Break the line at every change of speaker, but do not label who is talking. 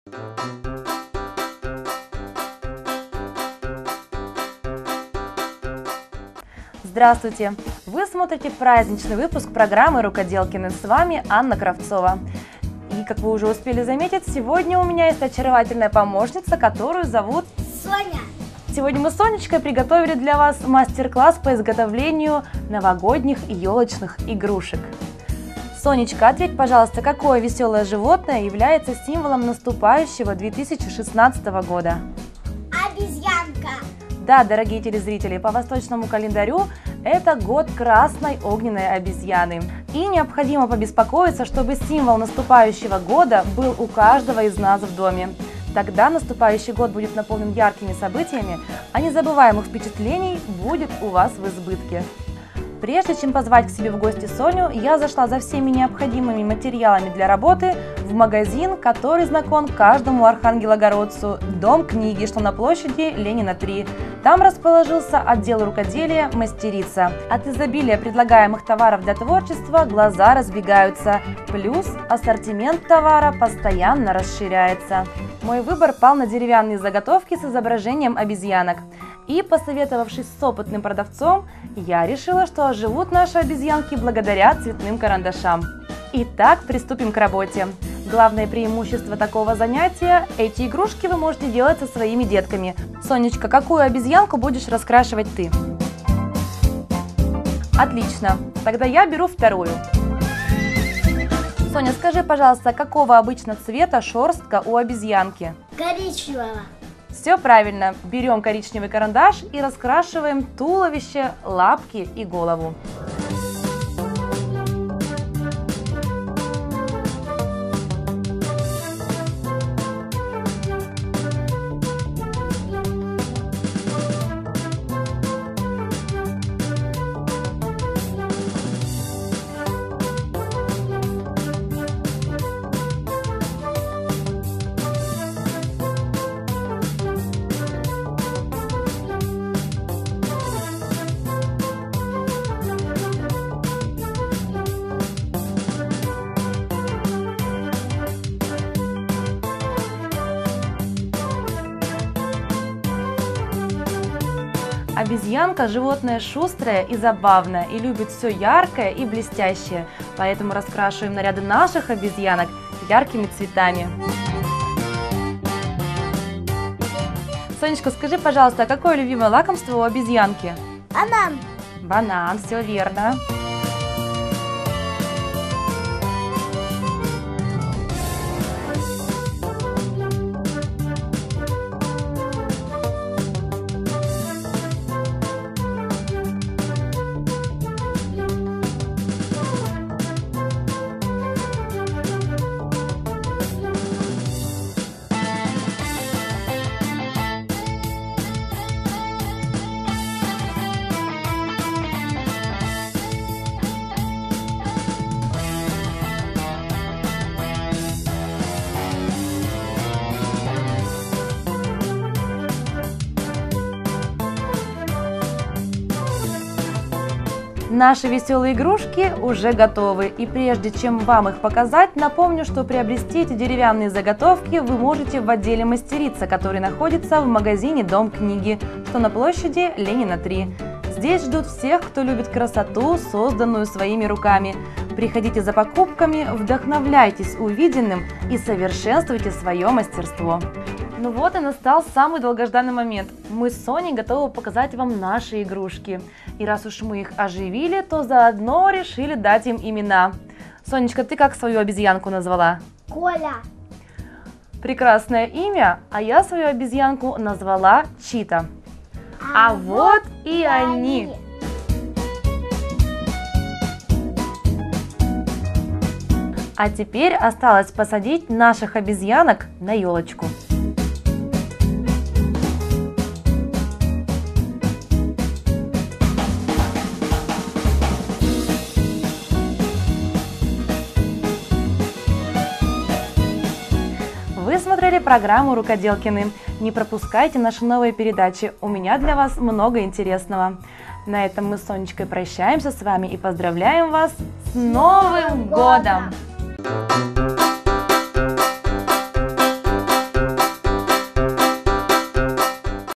Здравствуйте! Вы смотрите праздничный выпуск программы «Рукоделкины». С вами Анна Кравцова. И, как вы уже успели заметить, сегодня у меня есть очаровательная помощница, которую зовут
Соня.
Сегодня мы с Сонечкой приготовили для вас мастер-класс по изготовлению новогодних елочных игрушек. Сонечка, ответь, пожалуйста, какое веселое животное является символом наступающего 2016 года?
Обезьянка.
Да, дорогие телезрители, по восточному календарю это год красной огненной обезьяны. И необходимо побеспокоиться, чтобы символ наступающего года был у каждого из нас в доме. Тогда наступающий год будет наполнен яркими событиями, а незабываемых впечатлений будет у вас в избытке. Прежде чем позвать к себе в гости Соню, я зашла за всеми необходимыми материалами для работы в магазин, который знаком каждому архангелогородцу, Дом книги, что на площади Ленина 3. Там расположился отдел рукоделия «Мастерица». От изобилия предлагаемых товаров для творчества глаза разбегаются, плюс ассортимент товара постоянно расширяется. Мой выбор пал на деревянные заготовки с изображением обезьянок. И, посоветовавшись с опытным продавцом, я решила, что оживут наши обезьянки благодаря цветным карандашам. Итак, приступим к работе. Главное преимущество такого занятия – эти игрушки вы можете делать со своими детками. Сонечка, какую обезьянку будешь раскрашивать ты? Отлично, тогда я беру вторую. Соня, скажи, пожалуйста, какого обычно цвета шерстка у обезьянки?
Коричневого.
Все правильно. Берем коричневый карандаш и раскрашиваем туловище, лапки и голову. Обезьянка – животное шустрое и забавное, и любит все яркое и блестящее, поэтому раскрашиваем наряды наших обезьянок яркими цветами. Сонечка, скажи, пожалуйста, а какое любимое лакомство у обезьянки?
Банан.
Банан, все верно. Наши веселые игрушки уже готовы, и прежде чем вам их показать, напомню, что приобрести эти деревянные заготовки вы можете в отделе «Мастерица», который находится в магазине «Дом книги», что на площади Ленина 3. Здесь ждут всех, кто любит красоту, созданную своими руками. Приходите за покупками, вдохновляйтесь увиденным и совершенствуйте свое мастерство. Ну вот и настал самый долгожданный момент. Мы с Соней готовы показать вам наши игрушки. И раз уж мы их оживили, то заодно решили дать им имена. Сонечка, ты как свою обезьянку назвала?
Коля.
Прекрасное имя, а я свою обезьянку назвала Чита. А вот и они. А теперь осталось посадить наших обезьянок на елочку. Вы смотрели программу «Рукоделкины». Не пропускайте наши новые передачи, у меня для вас много интересного. На этом мы с Сонечкой прощаемся с вами и поздравляем вас с Новым годом!